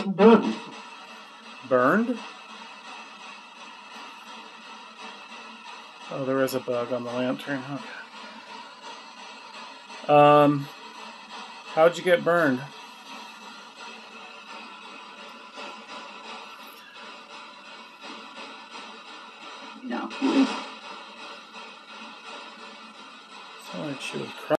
Burned? Oh, there is a bug on the lantern. Okay. How'd you get burned? No. Sounded like she was crying.